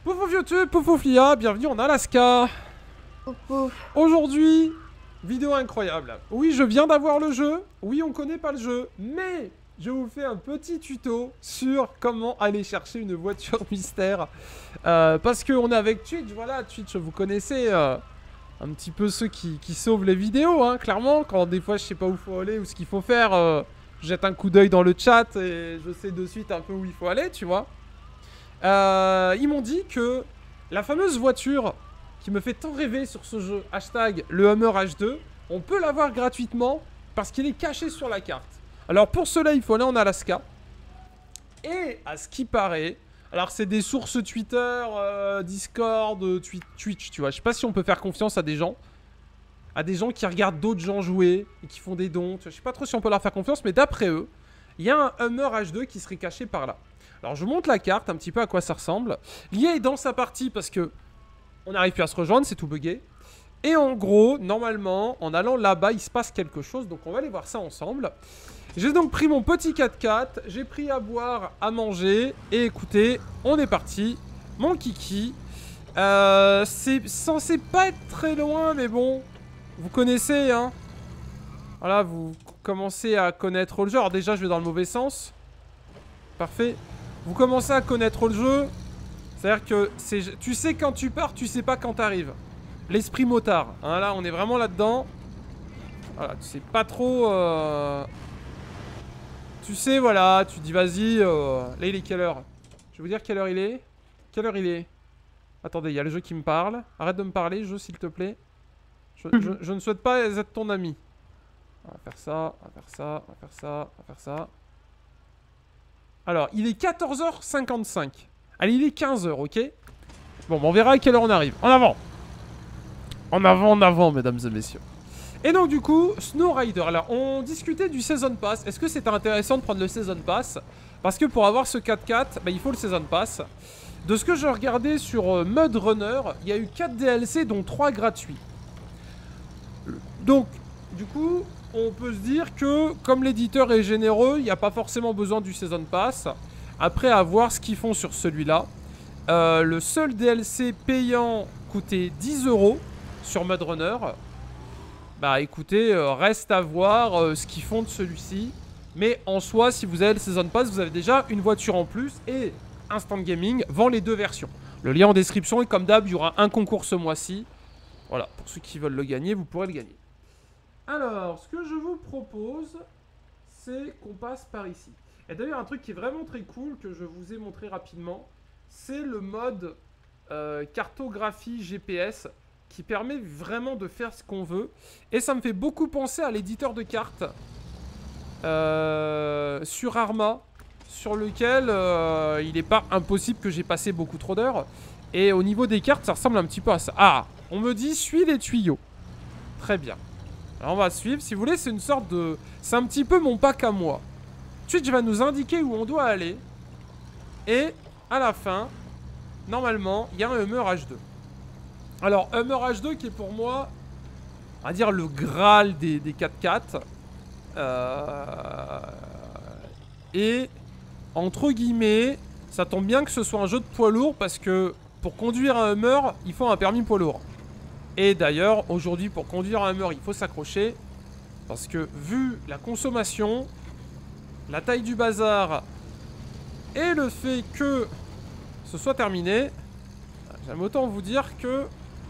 Pouf YouTube, pouf Lia, bienvenue en Alaska. Pouf. Aujourd'hui, vidéo incroyable. Oui, je viens d'avoir le jeu. Oui, on connaît pas le jeu, mais je vous fais un petit tuto sur comment aller chercher une voiture mystère. Parce qu'on est avec Twitch, voilà, Twitch, vous connaissez un petit peu ceux qui sauvent les vidéos, hein, clairement. Quand des fois je sais pas où faut aller ou ce qu'il faut faire, je jette un coup d'œil dans le chat et je sais de suite un peu où il faut aller, tu vois. Ils m'ont dit que la fameuse voiture qui me fait tant rêver sur ce jeu, hashtag le Hummer H2, on peut l'avoir gratuitement parce qu'il est caché sur la carte. Alors pour cela, il faut aller en Alaska. Et à ce qui paraît, alors c'est des sources Twitter, Discord, Twitch, tu vois. Je sais pas si on peut faire confiance à des gens. À des gens qui regardent d'autres gens jouer et qui font des dons. Je sais pas trop si on peut leur faire confiance, mais d'après eux, il y a un Hummer H2 qui serait caché par là. Alors je vous montre la carte, un petit peu à quoi ça ressemble. Lia est dans sa partie parce que on n'arrive plus à se rejoindre, c'est tout bugué. Et en gros, normalement, en allant là-bas, il se passe quelque chose. Donc on va aller voir ça ensemble. J'ai donc pris mon petit 4x4, j'ai pris à boire, à manger. Et écoutez, on est parti. Mon kiki. C'est censé pas être très loin, mais bon, vous connaissez, hein. Voilà, vous commencez à connaître le jeu. Alors déjà, je vais dans le mauvais sens. Parfait. Vous commencez à connaître le jeu. C'est-à-dire que tu sais quand tu pars, tu sais pas quand t'arrives. L'esprit motard. Hein, là, on est vraiment là-dedans. Voilà, tu sais pas trop... Tu sais, voilà, tu dis vas-y. Là, il est quelle heure? Je vais vous dire quelle heure il est. Quelle heure il est? Attendez, il y a le jeu qui me parle. Arrête de me parler, jeu, s'il te plaît. Je ne souhaite pas être ton ami. On va faire ça, on va faire ça, on va faire ça, on va faire ça. Alors, il est 14h55. Allez, il est 15h, ok? Bon, on verra à quelle heure on arrive. En avant! En avant, mesdames et messieurs. Et donc, du coup, Snowrider. Alors, on discutait du Season Pass. Est-ce que c'était intéressant de prendre le Season Pass? Parce que pour avoir ce 4x4, bah, il faut le Season Pass. De ce que je regardais sur Mud Runner, il y a eu 4 DLC, dont 3 gratuits. Donc, du coup, on peut se dire que, comme l'éditeur est généreux, il n'y a pas forcément besoin du Season Pass. Après, à voir ce qu'ils font sur celui-là. Le seul DLC payant coûtait 10 € sur Mud Runner. Bah écoutez, reste à voir ce qu'ils font de celui-ci. Mais en soi, si vous avez le Season Pass, vous avez déjà une voiture en plus. Et Instant Gaming vend les deux versions. Le lien en description. Et comme d'hab, il y aura un concours ce mois-ci. Voilà, pour ceux qui veulent le gagner, vous pourrez le gagner. Alors, ce que je vous propose, c'est qu'on passe par ici. Et d'ailleurs, un truc qui est vraiment très cool, que je vous ai montré rapidement, c'est le mode cartographie GPS, qui permet vraiment de faire ce qu'on veut. Et ça me fait beaucoup penser à l'éditeur de cartes sur Arma, sur lequel il n'est pas impossible que j'ai passé beaucoup trop d'heures. Et au niveau des cartes, ça ressemble un petit peu à ça. Ah, on me dit, suis les tuyaux. Très bien. Alors on va suivre. Si vous voulez, c'est une sorte de... C'est un petit peu mon pack à moi. Twitch va nous indiquer où on doit aller. Et à la fin, normalement, il y a un Hummer H2. Alors, Hummer H2 qui est pour moi, on va dire, le Graal des 4x4. Et, entre guillemets, ça tombe bien que ce soit un jeu de poids lourd parce que pour conduire un Hummer, il faut un permis poids lourd. Et d'ailleurs, aujourd'hui, pour conduire un Hummer, il faut s'accrocher. Parce que, vu la consommation, la taille du bazar et le fait que ce soit terminé, j'aime autant vous dire que...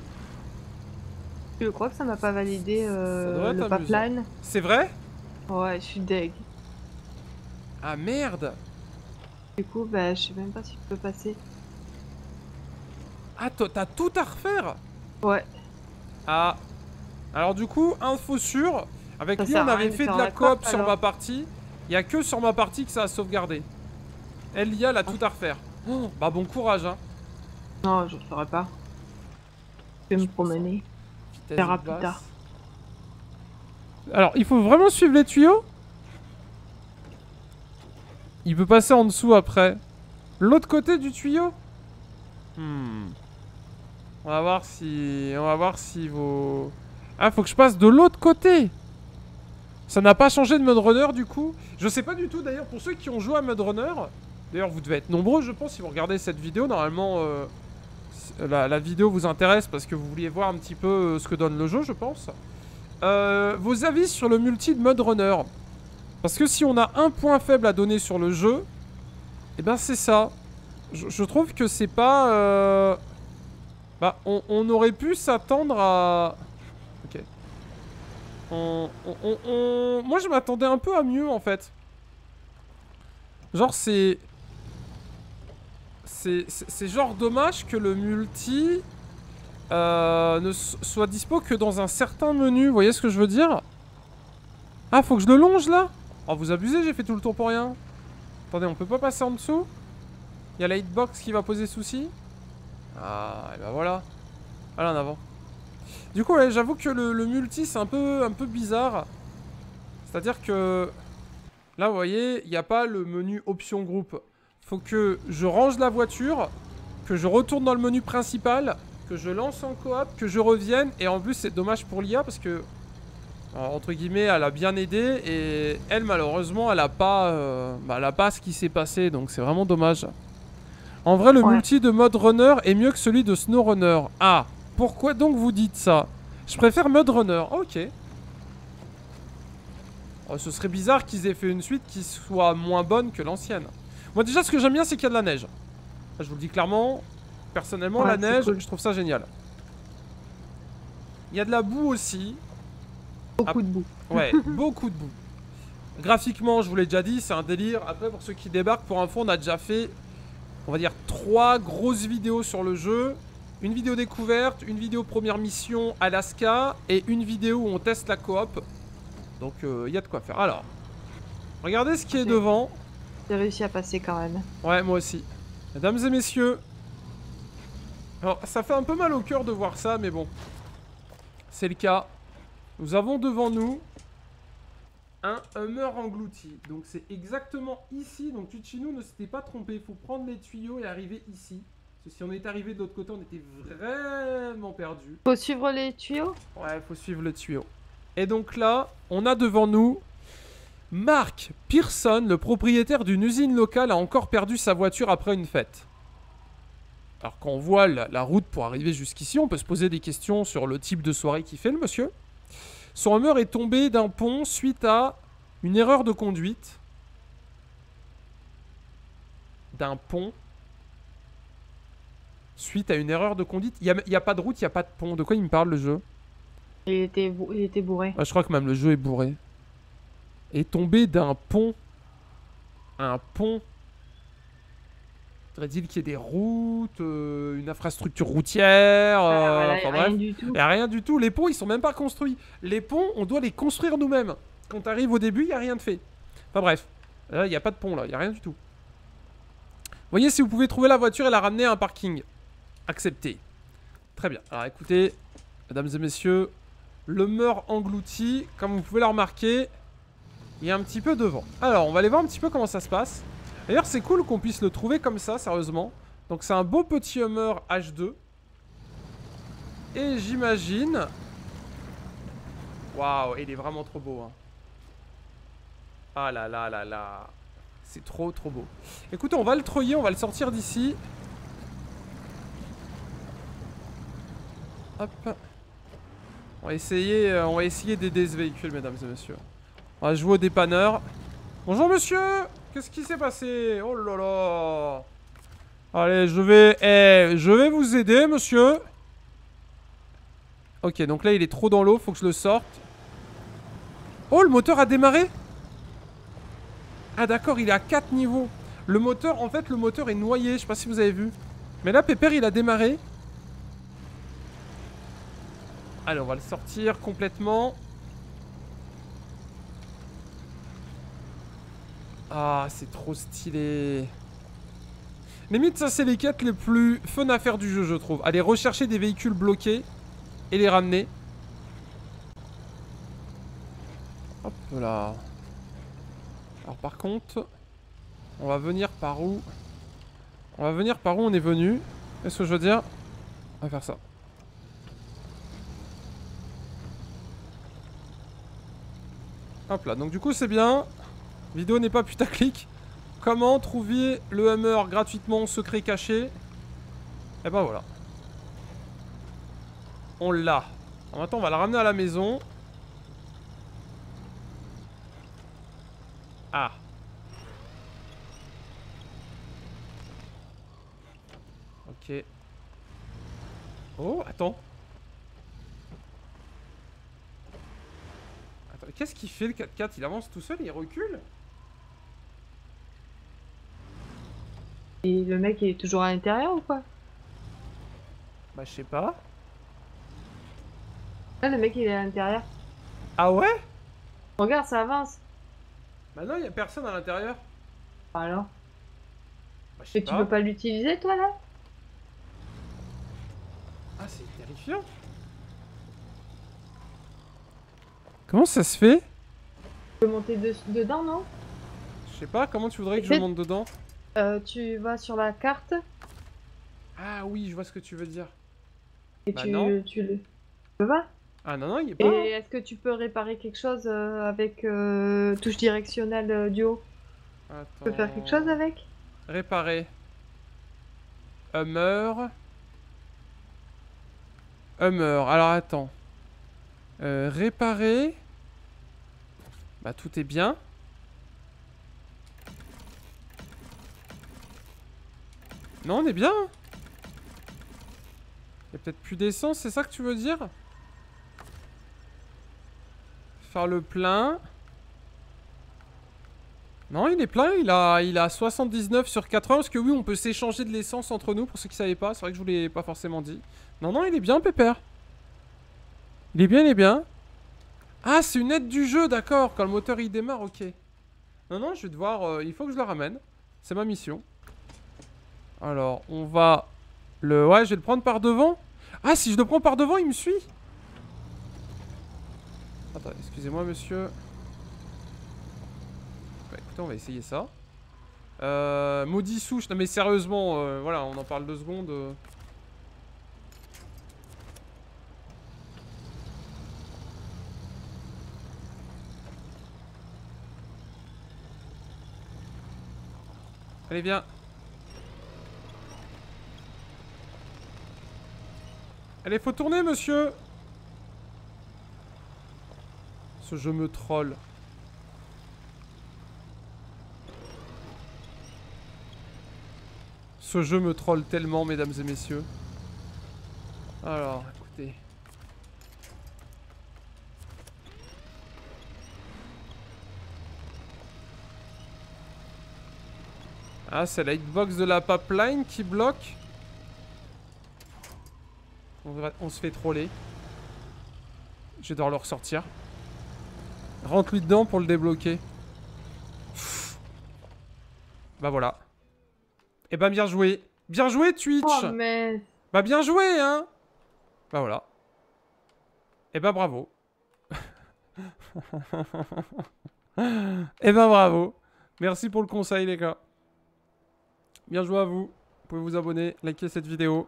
Je crois que ça m'a pas validé le pipeline. C'est vrai? Ouais, je suis deg. Ah merde! Du coup, bah, je sais même pas si je peux passer. Ah, t'as tout à refaire? Ouais. Ah. Alors du coup, info sûre, avec lui on avait fait de la coop sur ma partie. Il n'y a que sur ma partie que ça a sauvegardé. Elle y a la tout à refaire. Oh, bah bon courage, hein. Non, je le ferai pas. Je vais me promener. On verra plus tard. Alors, il faut vraiment suivre les tuyaux? Il peut passer en dessous après. L'autre côté du tuyau? On va voir si... On va voir si vos... Ah, faut que je passe de l'autre côté. Ça n'a pas changé de Mud Runner du coup. Je sais pas du tout d'ailleurs pour ceux qui ont joué à Mud Runner. D'ailleurs vous devez être nombreux je pense si vous regardez cette vidéo. Normalement la vidéo vous intéresse parce que vous vouliez voir un petit peu ce que donne le jeu, je pense. Vos avis sur le multi de mode runner. Parce que si on a un point faible à donner sur le jeu, eh ben c'est ça. Je trouve que c'est pas... Bah, on aurait pu s'attendre à... Ok. Moi, je m'attendais un peu à mieux, en fait. Genre, c'est genre dommage que le multi ne soit dispo que dans un certain menu. Vous voyez ce que je veux dire? Ah, faut que je le longe, là? Oh, vous abusez, j'ai fait tout le tour pour rien. Attendez, on peut pas passer en dessous? Il y a la hitbox qui va poser souci. Ah, et bah voilà. Allez, en avant. Du coup, ouais, j'avoue que le multi, c'est un peu bizarre. C'est-à-dire que... Là, vous voyez, il n'y a pas le menu option groupe. Faut que je range la voiture, que je retourne dans le menu principal, que je lance en coop, que je revienne. Et en plus, c'est dommage pour l'IA parce que... entre guillemets, elle a bien aidé. Et elle, malheureusement, elle a pas ce qui s'est passé. Donc, c'est vraiment dommage. En vrai, le multi de mode runner est mieux que celui de snow runner. Ah, pourquoi donc vous dites ça? Je préfère mode runner. Ok. Oh, ce serait bizarre qu'ils aient fait une suite qui soit moins bonne que l'ancienne. Moi, déjà, ce que j'aime bien, c'est qu'il y a de la neige. Je vous le dis clairement. Personnellement, la neige, cool. Je trouve ça génial. Il y a de la boue aussi. Beaucoup de boue. Ouais, beaucoup de boue. Graphiquement, je vous l'ai déjà dit, c'est un délire. Après, pour ceux qui débarquent, pour info, on a déjà fait... On va dire 3 grosses vidéos sur le jeu. Une vidéo découverte, une vidéo première mission Alaska et une vidéo où on teste la coop. Donc il y a de quoi faire. Alors, regardez ce qui est devant. J'ai réussi à passer quand même. Ouais, moi aussi. Mesdames et messieurs. Alors, ça fait un peu mal au cœur de voir ça, mais bon. C'est le cas. Nous avons devant nous un Hummer englouti. Donc c'est exactement ici. Donc Tuchino ne s'était pas trompé. Il faut prendre les tuyaux et arriver ici. Parce que si on est arrivé de l'autre côté, on était vraiment perdu. Faut suivre les tuyaux? Ouais, il faut suivre le tuyau. Et donc là, on a devant nous Mark Pearson, le propriétaire d'une usine locale, a encore perdu sa voiture après une fête. Alors quand on voit la route pour arriver jusqu'ici, on peut se poser des questions sur le type de soirée qu'il fait le monsieur. Son Hummer est tombé d'un pont suite à une erreur de conduite. D'un pont. Suite à une erreur de conduite. Il n'y a pas de route, il n'y a pas de pont. De quoi il me parle le jeu? Il était bourré. Ah, je crois que même le jeu est bourré. Est tombé d'un pont. Un pont. Faudrait-il qu'il y ait des routes, une infrastructure routière. Enfin, bref. Rien du tout. Il n'y a rien du tout. Les ponts, ils sont même pas construits. Les ponts, on doit les construire nous-mêmes. Quand tu arrives au début, il n'y a rien de fait. Enfin bref. Là, il n'y a pas de pont, là. Il n'y a rien du tout. Voyez si vous pouvez trouver la voiture et la ramener à un parking. Accepté. Très bien. Alors écoutez, mesdames et messieurs, le Hummer englouti, comme vous pouvez le remarquer, il y a un petit peu de vent. Alors, on va aller voir un petit peu comment ça se passe. D'ailleurs, c'est cool qu'on puisse le trouver comme ça, sérieusement. Donc, c'est un beau petit Hummer H2. Et j'imagine... Waouh, il est vraiment trop beau. Hein. Ah là là là là. C'est trop trop beau. Écoutez, on va le treuiller, on va le sortir d'ici. Hop. On va essayer d'aider ce véhicule, mesdames et messieurs. On va jouer au dépanneur. Bonjour monsieur. Qu'est-ce qui s'est passé? Oh là là. Allez, je vais vous aider, monsieur. Ok, donc là, il est trop dans l'eau. Faut que je le sorte. Oh, le moteur a démarré. Ah d'accord, il est à 4 niveaux. Le moteur, en fait, le moteur est noyé. Je sais pas si vous avez vu. Mais là, Pépère, il a démarré. Allez, on va le sortir complètement. Ah, c'est trop stylé. Limite, ça, c'est les quêtes les plus fun à faire du jeu, je trouve. Aller rechercher des véhicules bloqués et les ramener. Hop là. Alors, par contre, on va venir par où? On va venir par où on est venu. Qu'est-ce que je veux dire? On va faire ça. Hop là, donc du coup, c'est bien. Vidéo n'est pas putaclic. Comment trouver le Hummer gratuitement secret caché? Et ben voilà. On l'a. Maintenant, on va la ramener à la maison. Ah. Ok. Oh, attends. Attends, qu'est-ce qu'il fait le 4x4? Il avance tout seul et il recule? Et le mec il est toujours à l'intérieur ou quoi? Bah je sais pas. Ah, le mec il est à l'intérieur. Ah ouais? Regarde, ça avance. Bah non, il y a personne à l'intérieur. Alors? Bah, je sais Et tu peux pas l'utiliser toi là? Ah, c'est terrifiant. Comment ça se fait? Tu peux monter dedans, non? Je sais pas, comment tu voudrais que je monte dedans? Tu vas sur la carte. Ah oui, je vois ce que tu veux dire. Et bah tu non. le peux pas? Ah non, non, il est pas. Et est-ce que tu peux réparer quelque chose avec touche directionnelle du haut? Attends. Tu peux faire quelque chose avec? Réparer. Hummer. Alors attends. Réparer. Bah tout est bien. Non, on est bien. Il y a peut-être plus d'essence, c'est ça que tu veux dire? Faire le plein. Non, il est plein, il a 79 sur 80. Parce que oui, on peut s'échanger de l'essence entre nous, pour ceux qui savaient pas. C'est vrai que je vous l'ai pas forcément dit. Non, non, il est bien, Pépère. Il est bien, il est bien. Ah, c'est une aide du jeu, d'accord. Quand le moteur il démarre, ok. Non, non, je vais devoir... il faut que je le ramène. C'est ma mission. Alors, on va... Ouais, je vais le prendre par devant. Ah, si je le prends par devant, il me suit. Attends, excusez-moi, monsieur. Bah, écoutez, on va essayer ça. Maudit souche. Non, mais sérieusement, voilà, on en parle 2 secondes. Allez, viens. Allez, faut tourner, monsieur. Ce jeu me troll. Ce jeu me troll tellement, mesdames et messieurs. Alors, écoutez. Ah, c'est la hitbox de la pipeline qui bloque. On se fait troller. Je vais devoir le ressortir. Rentre-lui dedans pour le débloquer. Pff. Bah voilà. Eh ben bien joué. Bien joué Twitch. Oh mais... Bah bien joué hein. Bah voilà. Eh ben bravo. Eh ben bravo. Merci pour le conseil les gars. Bien joué à vous. Vous pouvez vous abonner, liker cette vidéo.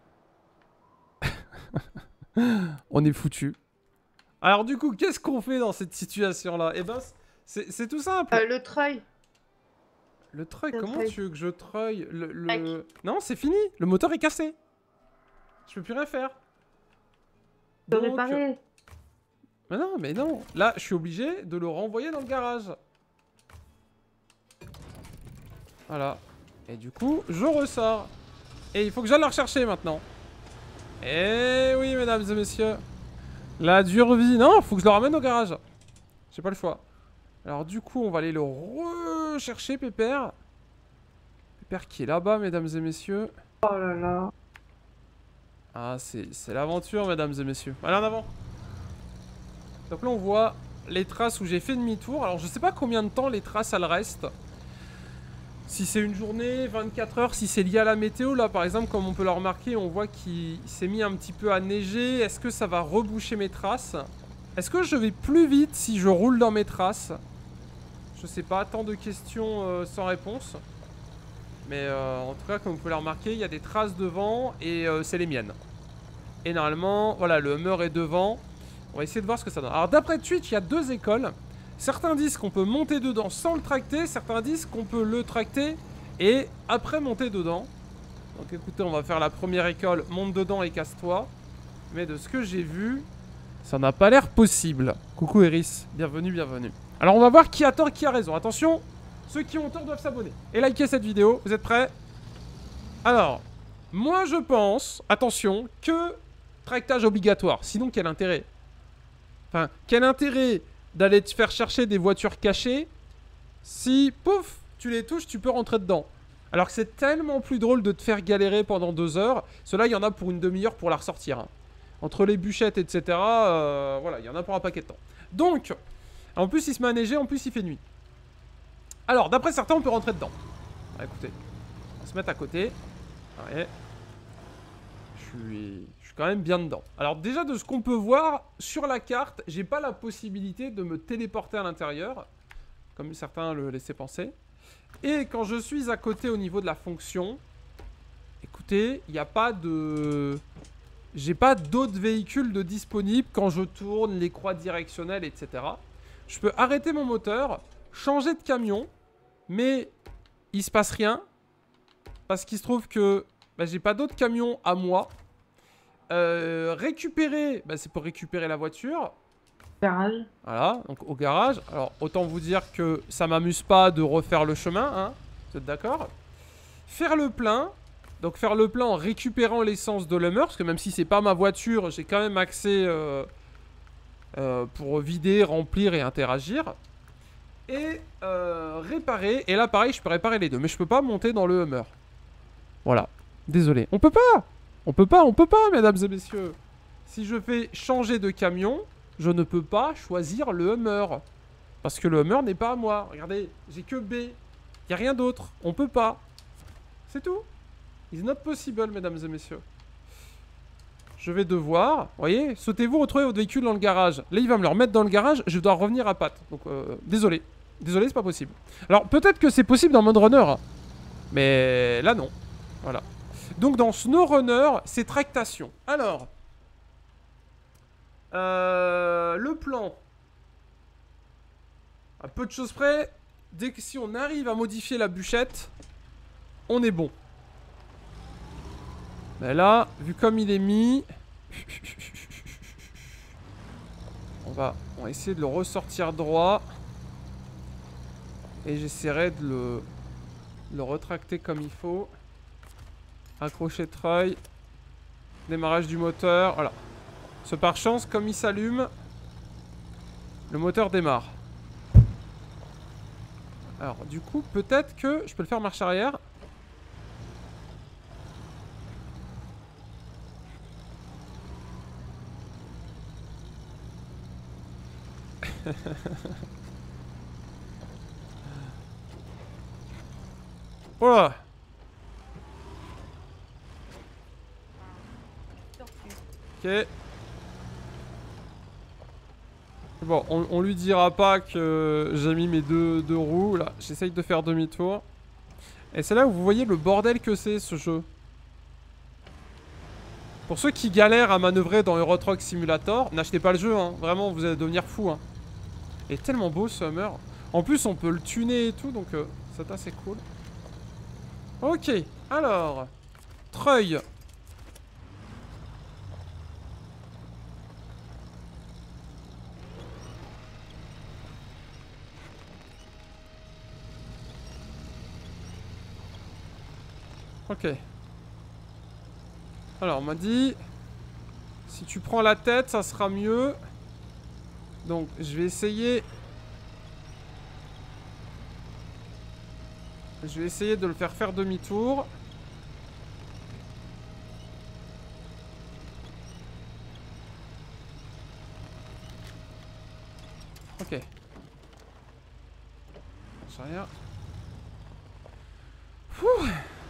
On est foutu. Alors du coup, qu'est-ce qu'on fait dans cette situation-là? Eh ben, c'est tout simple. Le treuil. Le treuil, comment tu veux que je treuille Non, c'est fini. Le moteur est cassé. Je peux plus rien faire. Tu peux réparer. Mais non. Là, je suis obligé de le renvoyer dans le garage. Voilà. Et du coup, je ressors. Et il faut que j'aille la rechercher maintenant. Eh oui, mesdames et messieurs. La dure vie. Non, faut que je le ramène au garage. J'ai pas le choix. Alors du coup, on va aller le rechercher, Pépère. Pépère qui est là-bas, mesdames et messieurs. Oh là là. Ah, c'est l'aventure, mesdames et messieurs. Allez, en avant. Donc là, on voit les traces où j'ai fait demi-tour. Alors, je sais pas combien de temps les traces, elles restent. Si c'est une journée, 24 heures, si c'est lié à la météo, là par exemple, comme on peut le remarquer, on voit qu'il s'est mis un petit peu à neiger. Est-ce que ça va reboucher mes traces? Est-ce que je vais plus vite si je roule dans mes traces? Je sais pas, tant de questions sans réponse. Mais en tout cas, comme vous pouvez le remarquer, il y a des traces devant et c'est les miennes. Et normalement, voilà, le Hummer est devant. On va essayer de voir ce que ça donne. Alors d'après Twitch, il y a 2 écoles. Certains disent qu'on peut monter dedans sans le tracter. Certains disent qu'on peut le tracter et après monter dedans. Donc écoutez, on va faire la première école. Monte dedans et casse-toi. Mais de ce que j'ai vu, ça n'a pas l'air possible. Coucou Eris, bienvenue, bienvenue. Alors on va voir qui a tort, qui a raison. Attention, ceux qui ont tort doivent s'abonner. Et liker cette vidéo, vous êtes prêts? Alors, moi je pense, attention, que tractage obligatoire. Sinon quel intérêt? Enfin, quel intérêt d'aller te faire chercher des voitures cachées si, pouf, tu les touches, tu peux rentrer dedans. Alors que c'est tellement plus drôle de te faire galérer pendant 2 heures. Cela, il y en a pour une demi-heure pour la ressortir. Hein. Entre les bûchettes, etc. Voilà, il y en a pour un paquet de temps. Donc, en plus, il se met à neiger, en plus, il fait nuit. Alors, d'après certains, on peut rentrer dedans. Ah, écoutez, on va se mettre à côté. Ouais. Je suis quand même bien dedans. Alors, déjà, de ce qu'on peut voir, sur la carte, j'ai pas la possibilité de me téléporter à l'intérieur. Comme certains le laissaient penser. Et quand je suis à côté au niveau de la fonction, écoutez, il n'y a pas de... J'ai pas d'autres véhicules de disponibles quand je tourne, les croix directionnelles, etc. Je peux arrêter mon moteur, changer de camion, mais il se passe rien. Parce qu'il se trouve que bah, j'ai pas d'autres camions à moi. Récupérer, bah, c'est pour récupérer la voiture. Garage. Voilà, donc au garage. Alors, autant vous dire que ça m'amuse pas de refaire le chemin, hein. Vous êtes d'accord? Faire le plein. Donc faire le plein en récupérant l'essence de l'Hummer. Parce que même si c'est pas ma voiture, j'ai quand même accès pour vider, remplir et interagir. Et réparer. Et là, pareil, je peux réparer les deux. Mais je peux pas monter dans le Hummer. Voilà. Désolé. On peut pas. On peut pas, mesdames et messieurs. Si je fais changer de camion... Je ne peux pas choisir le Hummer. Parce que le Hummer n'est pas à moi. Regardez, j'ai que B. Il n'y a rien d'autre. On peut pas. C'est tout. It's not possible, mesdames et messieurs. Je vais devoir... Vous voyez, sautez-vous, retrouvez votre véhicule dans le garage. Là, il va me le remettre dans le garage. Je dois revenir à pattes. Donc, désolé. Désolé, c'est pas possible. Alors, peut-être que c'est possible dans Mode Runner. Hein. Mais là, non. Voilà. Donc, dans SnowRunner, c'est tractation. Alors... le plan. À peu de choses près, dès que si on arrive à modifier la bûchette, on est bon. Mais là, vu comme il est mis, on va essayer de le ressortir droit. Et j'essaierai de le retracter comme il faut. Accrocher treuil. Démarrage du moteur, voilà. Ce par chance, comme il s'allume, le moteur démarre. Alors, du coup, peut-être que je peux le faire marche arrière. Voilà. Ok. Bon, on lui dira pas que j'ai mis mes deux roues. Là, j'essaye de faire demi-tour. Et c'est là où vous voyez le bordel que c'est, ce jeu. Pour ceux qui galèrent à manœuvrer dans Euro Truck Simulator, n'achetez pas le jeu, hein. Vraiment, vous allez devenir fou, hein. Il est tellement beau, ce Hummer. En plus, on peut le tuner et tout, donc c'est assez cool. Ok, alors... Treuil. Ok. Alors, on m'a dit... Si tu prends la tête, ça sera mieux. Donc, je vais essayer... Je vais essayer de le faire demi-tour. Ok. Je sais rien. Ouh.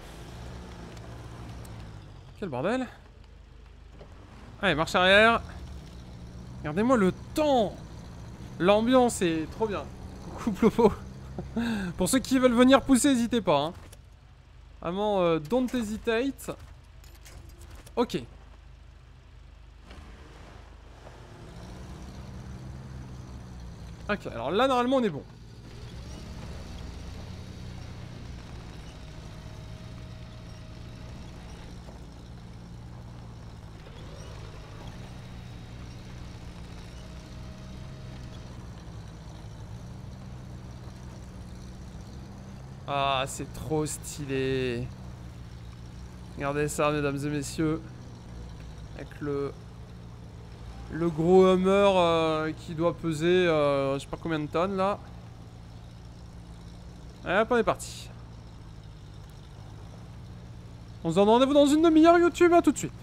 Quel bordel. Allez, marche arrière. Regardez-moi le temps. L'ambiance est trop bien. Coucou Plopo. Pour ceux qui veulent venir pousser, n'hésitez pas. Hein. Vraiment, don't hesitate. Ok. Ok, alors là, normalement, on est bon. Ah, c'est trop stylé. Regardez ça, mesdames et messieurs. Avec le gros Hummer qui doit peser je sais pas combien de tonnes là. Allez hop, on est parti. On se donne rendez-vous dans une demi-heure YouTube, à tout de suite.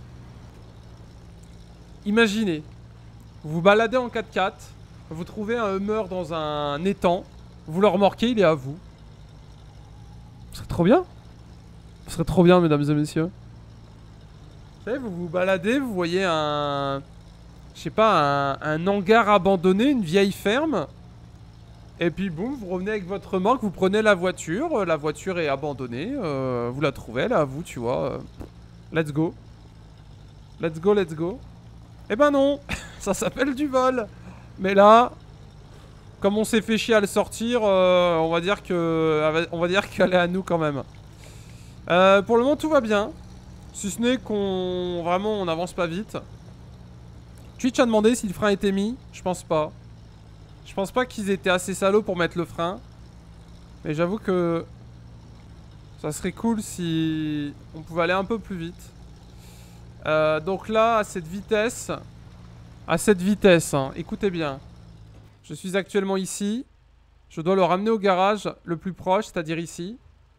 Imaginez, vous vous baladez en 4x4, vous trouvez un Hummer dans un étang, vous le remorquez, il est à vous. Ce serait trop bien. Ce serait trop bien, mesdames et messieurs. Vous savez, vous vous baladez, vous voyez un... Je sais pas, un hangar abandonné, une vieille ferme. Et puis boum, vous revenez avec votre remorque, vous prenez la voiture est abandonnée, vous la trouvez, elle est à vous, tu vois. Let's go. Let's go, let's go. Eh ben non, ça s'appelle du vol. Mais là, comme on s'est fait chier à le sortir, on va dire qu'elle est à nous quand même. Pour le moment, tout va bien. Si ce n'est qu'on... Vraiment, on n'avance pas vite. Twitch a demandé si le frein était mis. Je pense pas. Je pense pas qu'ils étaient assez salauds pour mettre le frein. Mais j'avoue que... ça serait cool si... on pouvait aller un peu plus vite. Donc là, à cette vitesse... hein, écoutez bien. Je suis actuellement ici. Je dois le ramener au garage le plus proche, c'est-à-dire ici.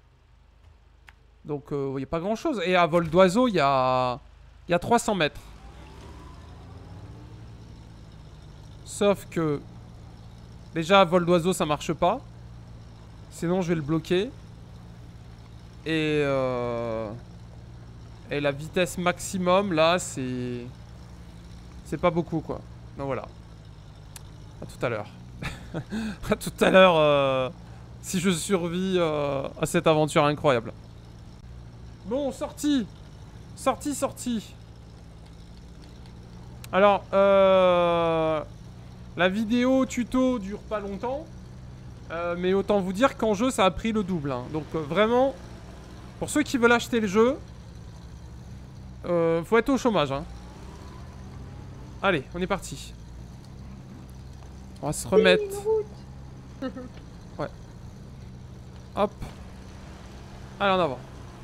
Donc, il n'y a pas grand-chose. Et à vol d'oiseau, il y a 300 mètres. Sauf que... déjà, à vol d'oiseau, ça marche pas. Sinon, je vais le bloquer. Et la vitesse maximum, là, c'est... c'est pas beaucoup, quoi. Donc voilà. À tout à l'heure. À tout à l'heure, si je survis à cette aventure incroyable. Bon, sortie. Sortie. Alors, la vidéo tuto dure pas longtemps. Mais autant vous dire qu'en jeu, ça a pris le double. Hein. Donc vraiment, pour ceux qui veulent acheter le jeu, faut être au chômage. Hein. Allez, on est parti. On va se remettre. Ouais. Hop. Allez, en avant.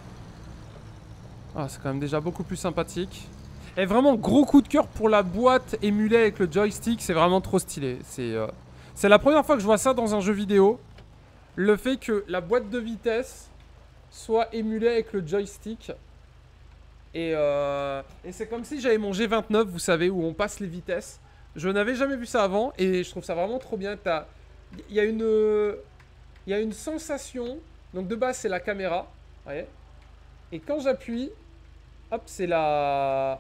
Ah, c'est quand même déjà beaucoup plus sympathique. Et vraiment, gros coup de cœur pour la boîte émulée avec le joystick. C'est vraiment trop stylé. C'est la première fois que je vois ça dans un jeu vidéo. Le fait que la boîte de vitesse soit émulée avec le joystick. Et c'est comme si j'avais mon G29, vous savez, où on passe les vitesses. Je n'avais jamais vu ça avant et je trouve ça vraiment trop bien. Il y a une sensation. Donc de base, c'est la caméra. Vous voyez ? Et quand j'appuie, hop, c'est la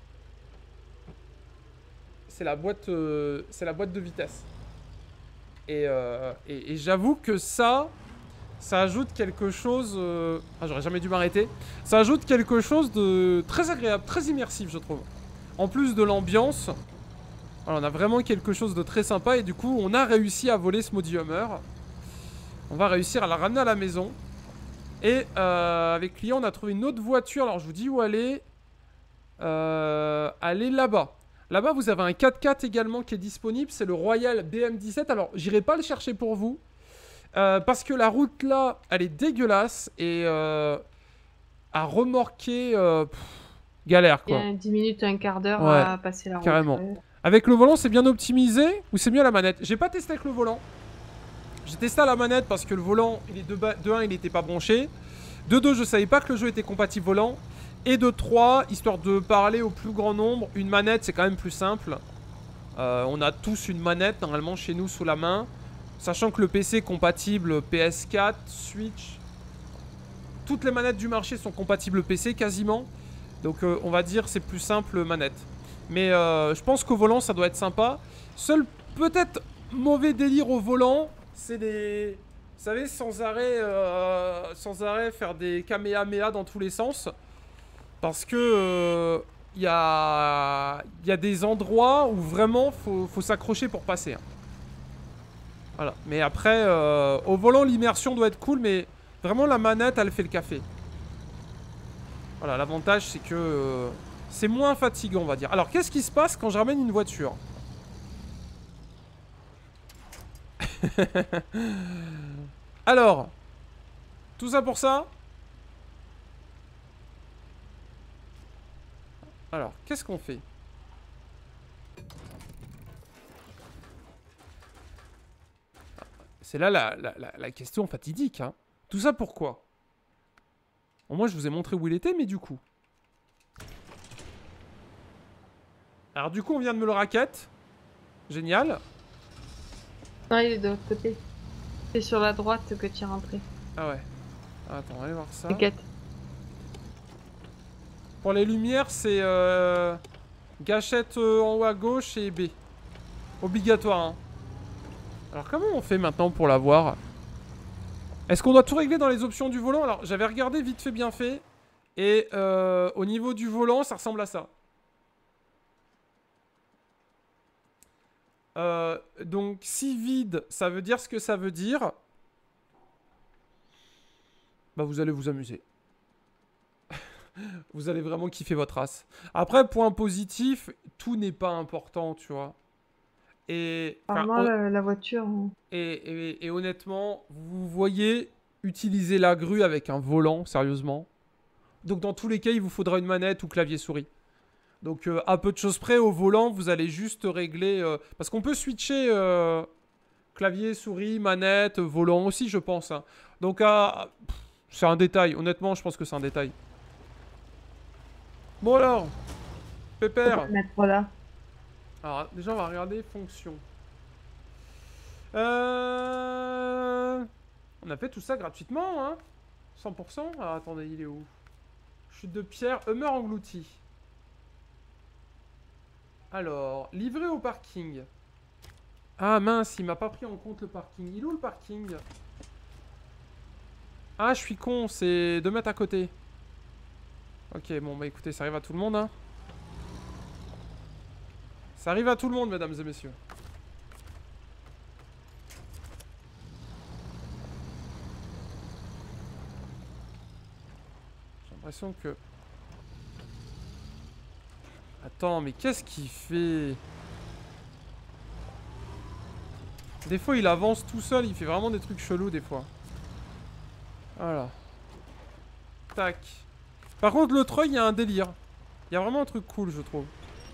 boîte de vitesse. Et j'avoue que ça ajoute quelque chose... Ah, j'aurais jamais dû m'arrêter. Ça ajoute quelque chose de très agréable, très immersif, je trouve. En plus de l'ambiance, voilà, on a vraiment quelque chose de très sympa. Et du coup, on a réussi à voler ce maudit Hummer. On va réussir à la ramener à la maison. Et avec Liam, on a trouvé une autre voiture. Alors, je vous dis où aller. Allez là-bas. Là-bas, vous avez un 4x4 également qui est disponible. C'est le Royal BM17. Alors, j'irai pas le chercher pour vous. Parce que la route là, elle est dégueulasse. Et à remorquer, galère quoi. Il y a 10 minutes, un quart d'heure ouais, à passer la route. Carrément. Avec le volant, c'est bien optimisé ou c'est mieux à la manette? J'ai pas testé avec le volant. J'ai testé à la manette parce que le volant, il est de 1, il n'était pas branché. De 2, je savais pas que le jeu était compatible volant. Et de 3, histoire de parler au plus grand nombre, une manette, c'est quand même plus simple. On a tous une manette, normalement, chez nous, sous la main. Sachant que le PC est compatible PS4, Switch. Toutes les manettes du marché sont compatibles PC, quasiment. Donc, on va dire, c'est plus simple manette. Mais je pense qu'au volant, ça doit être sympa. Seul, peut-être, mauvais délire au volant, c'est des... Vous savez, sans arrêt faire des kamehameha dans tous les sens. Parce que il y a des endroits où vraiment faut s'accrocher pour passer. Hein. Voilà. Mais après, au volant, l'immersion doit être cool, mais vraiment la manette, elle fait le café. Voilà, l'avantage, c'est que c'est moins fatigant, on va dire. Alors, qu'est-ce qui se passe quand je ramène une voiture? Alors, Tout ça pour ça? Alors, qu'est-ce qu'on fait? C'est là la question fatidique. Hein. Tout ça pourquoi? Bon, moi, je vous ai montré où il était, mais du coup... Alors, du coup, on vient de me le raquette. Génial. Non, il est de l'autre côté. C'est sur la droite que tu es rentré. Ah ouais. Attends, allez voir ça. T'inquiète. Pour les lumières, c'est gâchette en haut à gauche et B. Obligatoire. Hein. Alors comment on fait maintenant pour l'avoir? Est-ce qu'on doit tout régler dans les options du volant? Alors j'avais regardé vite fait bien fait. Et au niveau du volant, ça ressemble à ça. Donc si vide, ça veut dire ce que ça veut dire. Bah vous allez vous amuser. Vous allez vraiment kiffer votre race. Après, point positif, tout n'est pas important, tu vois. Et apparemment, la voiture... Et honnêtement, vous voyez utiliser la grue avec un volant, sérieusement. Donc dans tous les cas, il vous faudra une manette ou clavier souris. Donc à peu de choses près, au volant, vous allez juste régler... parce qu'on peut switcher clavier, souris, manette, volant aussi, je pense. Hein. Donc c'est un détail. Honnêtement, je pense que c'est un détail. Bon alors, Pépère. Voilà. Alors déjà, on va regarder fonction. On a fait tout ça gratuitement, hein. 100%. Alors attendez, il est où? Chute de pierre, Hummer englouti. Alors, livré au parking. Ah mince, il m'a pas pris en compte le parking. Il est où le parking? Ah, je suis con, c'est 2 mètres à côté. Ok, bon bah écoutez, ça arrive à tout le monde, hein. Ça arrive à tout le monde, mesdames et messieurs. J'ai l'impression que... Attends, mais qu'est-ce qu'il fait? Des fois, il avance tout seul, il fait vraiment des trucs chelous, des fois. Voilà. Tac. Par contre, le treuil, il y a un délire. Il y a vraiment un truc cool, je trouve.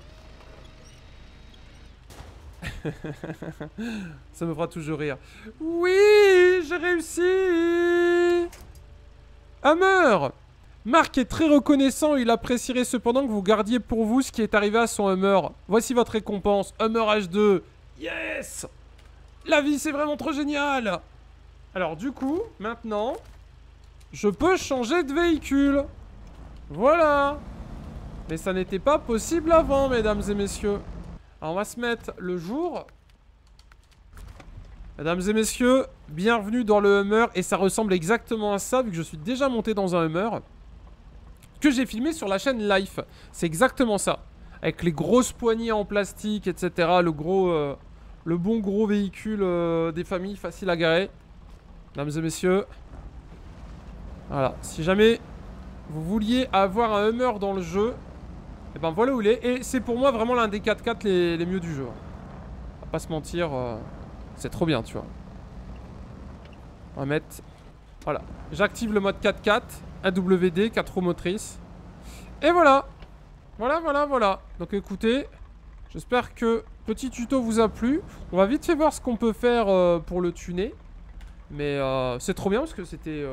Ça me fera toujours rire. Oui, j'ai réussi. Hummer. Marc est très reconnaissant. Il apprécierait cependant que vous gardiez pour vous ce qui est arrivé à son Hummer. Voici votre récompense. Hummer H2. Yes. La vie, c'est vraiment trop génial. Alors, du coup, maintenant, je peux changer de véhicule. Voilà. Mais ça n'était pas possible avant, mesdames et messieurs. Alors, on va se mettre le jour. Mesdames et messieurs, bienvenue dans le Hummer. Et ça ressemble exactement à ça, vu que je suis déjà monté dans un Hummer. Que j'ai filmé sur la chaîne Life. C'est exactement ça. Avec les grosses poignées en plastique, etc. Le bon gros véhicule des familles, facile à garer. Mesdames et messieurs. Voilà. Si jamais vous vouliez avoir un Hummer dans le jeu, et ben voilà où il est. Et c'est pour moi vraiment l'un des 4x4 les mieux du jeu. On va pas se mentir. C'est trop bien, tu vois. On va mettre... Voilà. J'active le mode 4x4. AWD, 4 roues motrices. Et voilà. Voilà. Donc écoutez, j'espère que petit tuto vous a plu. On va vite fait voir ce qu'on peut faire pour le tuner. Mais c'est trop bien parce que c'était...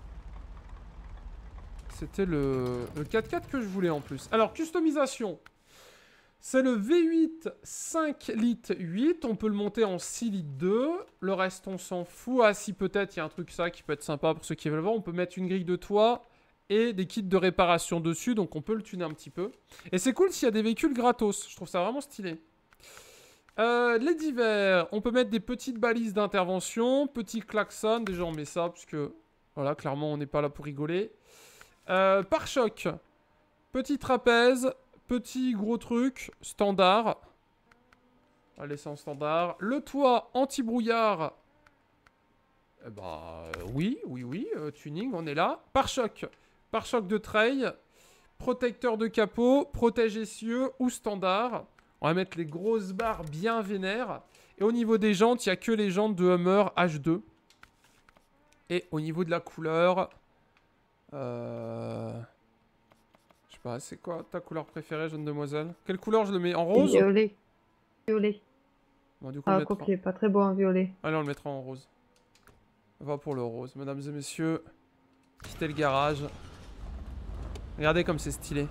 C'était le 4x4 que je voulais en plus. Alors, customisation. C'est le V8 5 litres 8. On peut le monter en 6 litres 2. Le reste, on s'en fout. Ah, si peut-être, il y a un truc ça qui peut être sympa pour ceux qui veulent voir. On peut mettre une grille de toit et des kits de réparation dessus. Donc, on peut le tuner un petit peu. Et c'est cool s'il y a des véhicules gratos. Je trouve ça vraiment stylé. Les divers. On peut mettre des petites balises d'intervention. Petit klaxon. Déjà, on met ça parce que, voilà, clairement, on n'est pas là pour rigoler. Pare-choc. Petit trapèze. Petit gros truc, standard. On va laisser en standard. Le toit anti-brouillard. Oui, tuning, on est là. Pare-choc. Pare-choc de trail. Protecteur de capot. Protège essieux ou standard. On va mettre les grosses barres bien vénères. Et au niveau des jantes, il n'y a que les jantes de Hummer H2. Et au niveau de la couleur... Je sais pas, c'est quoi ta couleur préférée, jeune demoiselle? Quelle couleur je le mets? En rose? Violet. Violet. Bon, du coup, Ah, quoi qu'il est pas très beau en violet. Allez, on le mettra en rose. On va pour le rose. Mesdames et messieurs, quittez le garage. Regardez comme c'est stylé.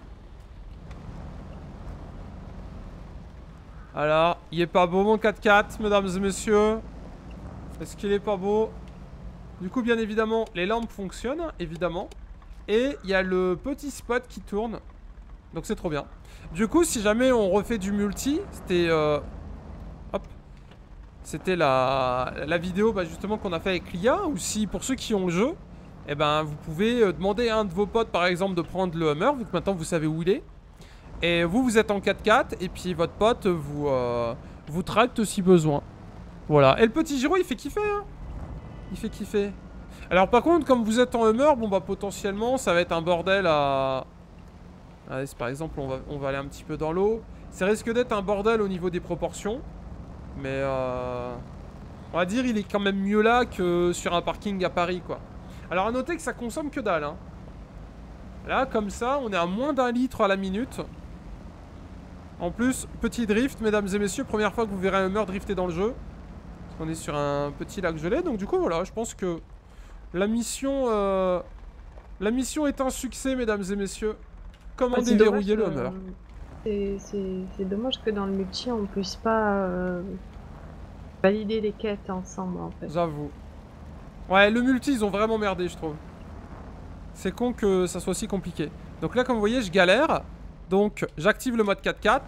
Alors, il est pas beau mon 4x4, mesdames et messieurs? Est-ce qu'il est pas beau? Du coup, bien évidemment, les lampes fonctionnent, évidemment. Et il y a le petit spot qui tourne. Donc c'est trop bien. Du coup, si jamais on refait du multi, c'était... hop. C'était la vidéo justement qu'on a fait avec l'IA. Ou si, pour ceux qui ont le jeu, eh ben, vous pouvez demander à un de vos potes, par exemple, de prendre le Hummer, vu que maintenant vous savez où il est. Et vous êtes en 4x4, et puis votre pote vous tracte si besoin. Voilà. Et le petit Giro, il fait kiffer, hein. Il fait kiffer. Alors par contre, comme vous êtes en Hummer, bon bah potentiellement, ça va être un bordel à... Allez, par exemple, on va aller un petit peu dans l'eau. Ça risque d'être un bordel au niveau des proportions. Mais on va dire, il est quand même mieux là que sur un parking à Paris, quoi. Alors à noter que ça consomme que dalle, hein. Là, comme ça, on est à moins d'1 litre à la minute. En plus, petit drift, mesdames et messieurs, première fois que vous verrez un Hummer drifter dans le jeu. On est sur un petit lac gelé, donc du coup, voilà, je pense que la mission est un succès, mesdames et messieurs. Comment déverrouiller le Hummer. C'est dommage que dans le multi, on puisse pas valider les quêtes ensemble, en fait. J'avoue. Ouais, le multi, ils ont vraiment merdé, je trouve. C'est con que ça soit si compliqué. Donc là, comme vous voyez, je galère. Donc, j'active le mode 4x4.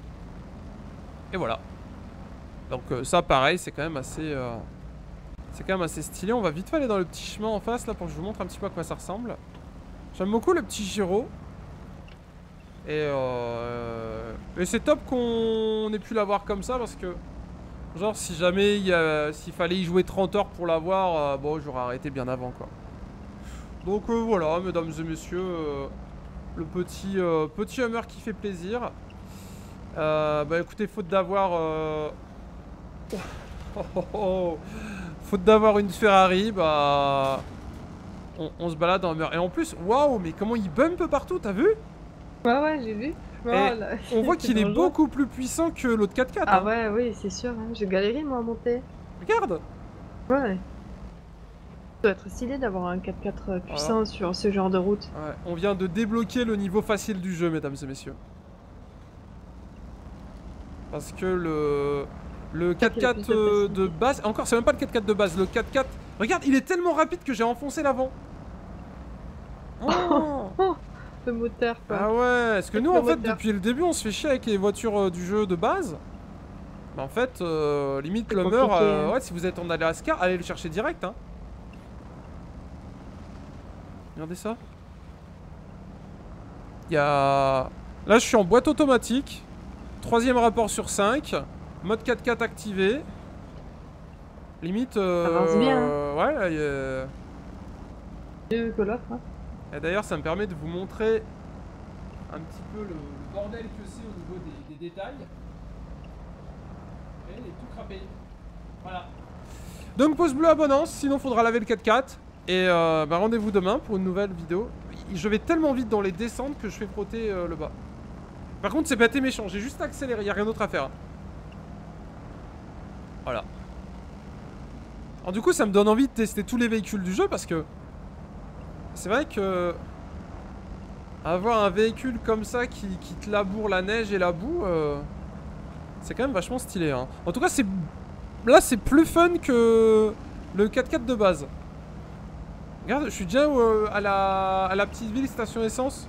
Et voilà. Donc ça, pareil, c'est quand même assez... c'est quand même assez stylé. On va vite fait aller dans le petit chemin en face, là, pour que je vous montre un petit peu à quoi ça ressemble. J'aime beaucoup le petit Giro. Et c'est top qu'on ait pu l'avoir comme ça, parce que... Genre, si jamais s'il fallait y jouer 30 heures pour l'avoir, bon, j'aurais arrêté bien avant, quoi. Donc voilà, mesdames et messieurs, le petit Hummer qui fait plaisir. Bah écoutez, faute d'avoir... faute d'avoir une Ferrari, bah... On se balade en Hummer. Et en plus, waouh, mais comment il bump partout, t'as vu? Ouais, j'ai vu. Voilà. On voit qu'il est beaucoup plus puissant que l'autre 4x4. Ah ouais, oui, c'est sûr. Hein. J'ai galéré, moi, à monter. Regarde. Ouais. Ça doit être stylé d'avoir un 4x4 puissant sur ce genre de route. Ouais, on vient de débloquer le niveau facile du jeu, mesdames et messieurs. Parce que le 4x4 de base... Encore, c'est même pas le 4x4 de base. Le 4x4... Regarde, il est tellement rapide que j'ai enfoncé l'avant. Oh. Le moteur, quoi. Ah ouais, est-ce que nous, en fait, depuis le début, on se fait chier avec les voitures du jeu de base? Bah en fait, limite, le Hummer, ouais, si vous êtes en Alaska, allez le chercher direct, hein. Regardez ça. Il y a... Là, je suis en boîte automatique. 3e rapport sur 5. Mode 4x4 activé. Limite... Ça avance bien, hein. Ouais, là, il y a... Mieux que l'autre, hein. Et d'ailleurs, ça me permet de vous montrer un petit peu le bordel que c'est au niveau des détails. Et il est tout crapé. Voilà. Donc, pouce bleu, abonnance, sinon faudra laver le 4x4. Et bah, rendez-vous demain pour une nouvelle vidéo. Je vais tellement vite dans les descentes que je fais frotter le bas. Par contre, c'est bête et méchant, j'ai juste accéléré, il n'y a rien d'autre à faire. Voilà. Alors du coup, ça me donne envie de tester tous les véhicules du jeu parce que... C'est vrai que... Avoir un véhicule comme ça qui te laboure la neige et la boue, c'est quand même vachement stylé, hein. En tout cas, c'est... Là, c'est plus fun que le 4x4 de base. Regarde, je suis déjà à la petite ville station essence.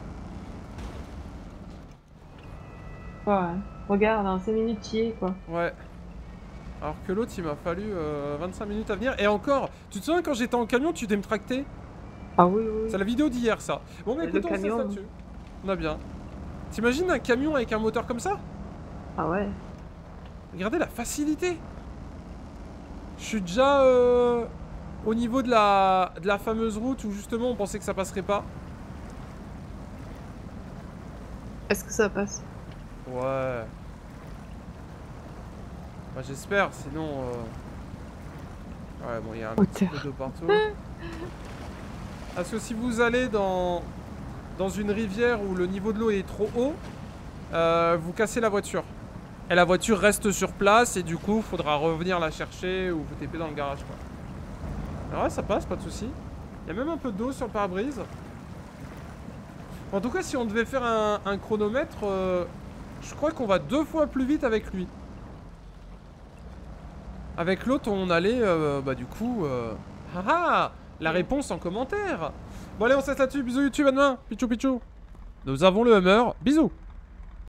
Ouais, regarde, en 5 minutes tu y es, quoi. Ouais. Alors que l'autre, il m'a fallu 25 minutes à venir. Et encore, tu te souviens quand j'étais en camion, tu devais me tracter? Ah oui, oui. C'est la vidéo d'hier, ça. Bon, mais écoute, on sait ça dessus. On a bien. T'imagines un camion avec un moteur comme ça? Ah ouais. Regardez la facilité. Je suis déjà au niveau de la fameuse route où justement on pensait que ça passerait pas. Est-ce que ça passe? Ouais. Bah j'espère, sinon... Ouais bon, il y a un petit peu d'eau partout. Parce que si vous allez dans une rivière où le niveau de l'eau est trop haut, vous cassez la voiture. Et la voiture reste sur place et du coup, faudra revenir la chercher ou vous TP dans le garage, quoi. Alors ouais, ça passe, pas de soucis. Il y a même un peu d'eau sur le pare-brise. En tout cas, si on devait faire un chronomètre, je crois qu'on va 2 fois plus vite avec lui. Avec l'autre, on allait, bah du coup... Haha, la réponse en commentaire. Bon allez, on se laisse là-dessus. Bisous YouTube, à demain. Pichou pichou. Nous avons le Hummer. Bisous.